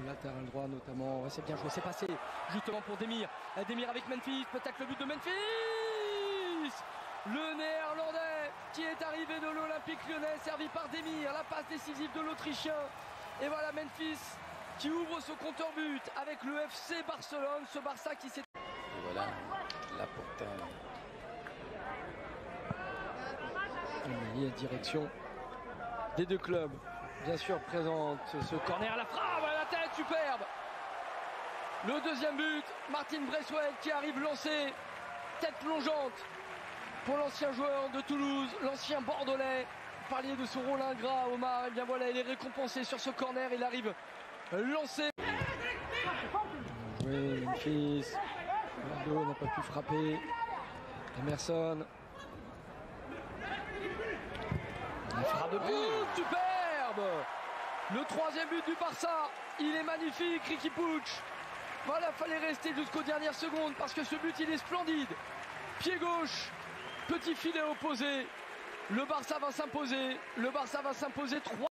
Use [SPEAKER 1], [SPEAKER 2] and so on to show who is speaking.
[SPEAKER 1] le latéral droit notamment. Ouais, c'est bien joué, c'est passé justement pour Demir. Demir avec Memphis, peut-être le but de Memphis. Le néerlandais qui est arrivé de l'Olympique Lyonnais, servi par Demir, la passe décisive de l'Autrichien. Et voilà Memphis qui ouvre ce compteur but avec le FC Barcelone, ce Barça qui s'est...
[SPEAKER 2] Et voilà la porte.
[SPEAKER 1] Il y a direction des deux clubs. Bien sûr présente ce corner à la frappe, à la tête, superbe. Le deuxième but, Martin Braithwaite qui arrive lancé, tête plongeante pour l'ancien joueur de Toulouse, l'ancien Bordelais. Vous parliez de son rôle ingrat, Omar, et bien voilà, il est récompensé sur ce corner, il arrive lancé. Joué, Memphis, Ronaldo n'a pas pu frapper, Emerson. Il frappe de but, superbe. Le troisième but du Barça, il est magnifique, Riqui Puig. Voilà, fallait rester jusqu'aux dernières secondes parce que ce but il est splendide. Pied gauche, petit filet opposé. Le Barça va s'imposer. Le Barça va s'imposer 3.